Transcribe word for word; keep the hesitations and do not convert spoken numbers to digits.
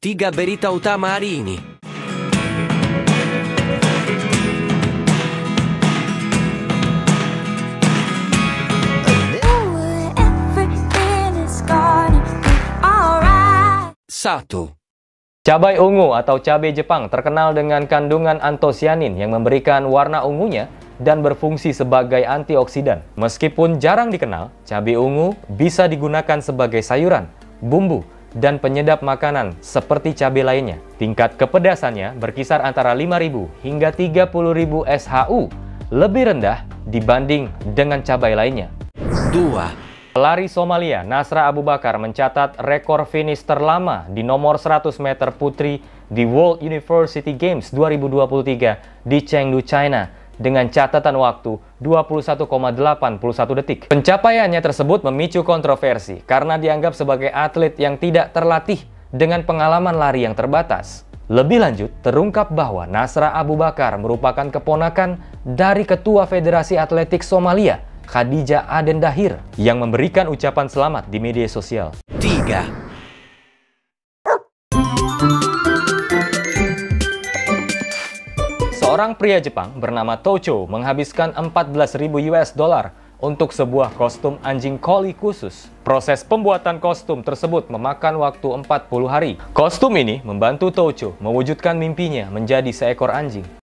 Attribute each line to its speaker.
Speaker 1: Tiga berita utama hari ini. Satu.
Speaker 2: Cabai ungu atau cabai Jepang terkenal dengan kandungan antosianin yang memberikan warna ungunya dan berfungsi sebagai antioksidan. Meskipun jarang dikenal, cabai ungu bisa digunakan sebagai sayuran, bumbu, dan penyedap makanan seperti cabai lainnya. Tingkat kepedasannya berkisar antara lima ribu hingga tiga puluh ribu S H U, lebih rendah dibanding dengan cabai lainnya.
Speaker 1: Dua.
Speaker 2: Pelari Somalia Nasra Abu Bakar mencatat rekor finish terlama di nomor seratus meter putri di World University Games dua ribu dua puluh tiga di Chengdu, China dengan catatan waktu dua puluh satu koma delapan satu detik. Pencapaiannya tersebut memicu kontroversi karena dianggap sebagai atlet yang tidak terlatih dengan pengalaman lari yang terbatas. Lebih lanjut, terungkap bahwa Nasra Abu Bakar merupakan keponakan dari Ketua Federasi Atletik Somalia, Khadija Aden Dahir, yang memberikan ucapan selamat di media sosial.
Speaker 1: Tiga.
Speaker 2: Seorang pria Jepang bernama Tocho menghabiskan empat belas ribu US dollar untuk sebuah kostum anjing collie khusus. Proses pembuatan kostum tersebut memakan waktu empat puluh hari. Kostum ini membantu Tocho mewujudkan mimpinya menjadi seekor anjing.